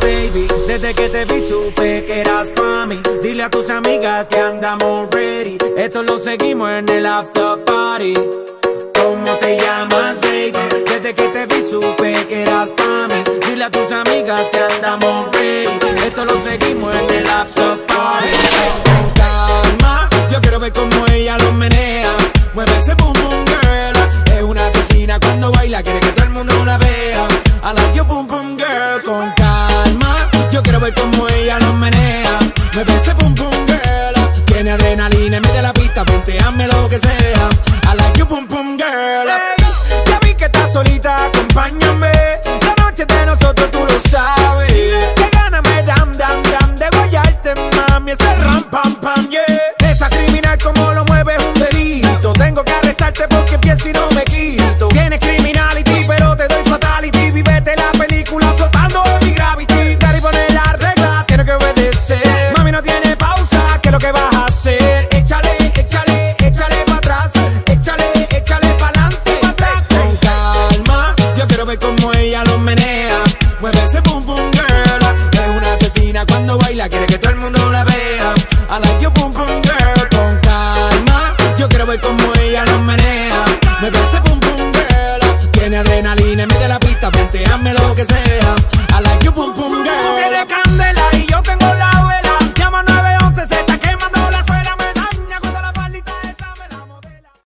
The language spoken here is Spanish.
baby. Desde que te vi supe que eras pa' mí. Dile a tus amigas que andamos ready. Esto lo seguimos en el after party. ¿Cómo te llamas, baby? Desde que te vi supe que eras pa' mí. Dile a tus amigas que andamos ready. Esto lo seguimos en el after party. Con calma, yo quiero ver cómo ella lo menea. Mueve ese boom boom girl. Es una asesina cuando baila, quiere que todo el mundo la vea. I like your boom boom girl. Con calma, yo quiero ver cómo ella lo menea. Mueve ese boom boom girl. Tiene adrenalina, mete la pista, hazme lo que sea. I like your boom boom girl. Hey, ya vi que estás solita, acompáñame. La noche de nosotros tú lo sabes. Que gana me dam dam dam de guayarte, mami. Ese ram pam pam, yeah. Esa criminal como lo mueve es un delito. Tengo que arrestarte porque pienso y no me quito. Tienes criminality pero te doy fatality. Vívete la película flotando en mi gravity. Cari pone la regla, tiene que obedecer. Mami no tiene pausa, ¿qué es lo que vas a hacer? Échale, échale, échale pa' atrás. Échale, échale pa'lante y pa' atrás. Con calma, yo quiero ver cómo ella lo menea. Mueve ese boom boom girl. Es una asesina cuando baila, quiere que todo el mundo la vea. I like your boom boom girl. Con calma, yo quiero ver cómo ella lo menea. Mueve ese boom boom girl. Tiene adrenalina, mete la pista, hazme lo que sea.